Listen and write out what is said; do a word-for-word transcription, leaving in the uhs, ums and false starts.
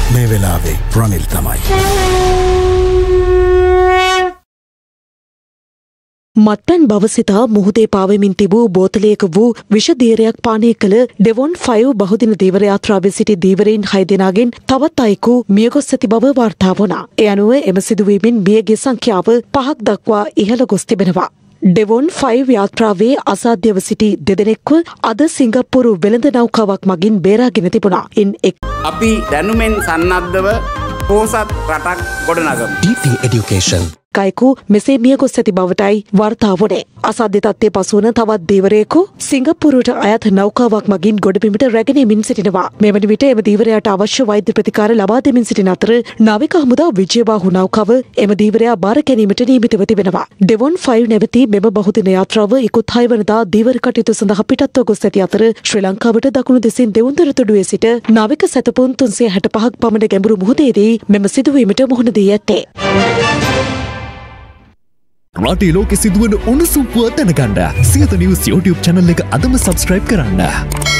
මේ වෙලාවේ රනිල් තමයි. මත්පැන් බව සිතා මුහුදේ පාවෙමින් තිබූ බෝතලයක වූ විෂධීරයක් පානය කළ ඩෙවොන් ෆයිව් බහුදින ධීවර යාත්‍රාවේ සිටි ධීවරයින් හය දෙනාගෙන් තවත් අයෙකු මියගොස් ඇති බව වාර්තා වුණා. ඒ අනුව එම සිදුවීමෙන් මියගේ සංඛ්‍යාව පහක් දක්වා ඉහළ ගොස් තිබෙනවා. ඩෙවොන් ෆයිව් යාත්‍රාවේ අසාධ්‍යව සිටි දෙදෙනෙක්ව අද සිංගප්පූරු වෙළඳ නෞකාවක් මගින් බේරාගෙන තිබුණා. ඉන් එක් අපි දැනුමෙන් සන්නද්ධව පෝසත් රටක් ගොඩනගමු. ඩී පී Education කයිකු මෙසේ මියගොස් ඇති බවටයි වාර්තා වුණේ. අසාධ්‍ය තත්ත්වයේ පසුවන තවත් ධීවරයෙකු සිංගප්පූරුවට අයත් නෞකාවක් මගින් ගොඩබිමට රැගෙන එමින් සිටිනවා. මෙවැනි විට එම ධීවරයාට අවශ්‍ය වෛද්‍ය ප්‍රතිකාර ලබා දෙමින් සිටින අතර නාවික හමුදා විජයබාහු නෞකාව එම ධීවරයා බාර ගැනීමට නියමිතව තිබෙනවා. ඩෙවොන් ෆයිව් නැවතී මෙම බහුදින යාත්‍රාව ඉකුත් හය වනදා ධීවර කටයුතු සඳහා පිටත්ව ගොස් ඇති අතර ශ්‍රී ලංකාවට දකුණු දෙසින් දෙවුන්දර තුඩුවේ සිට නාවික සැතපුම් තුන්සිය හැට පහක් පමණ ගැඹුරු මුහුදේදී මෙම සිදුවීමට මුහුණ දී ඇත්තේ. රටේ ලෝකෙ සිදුවන උණුසුම් පුවත් දැනගන්න සියත නිවුස් YouTube channel එක අදම subscribe කරන්න.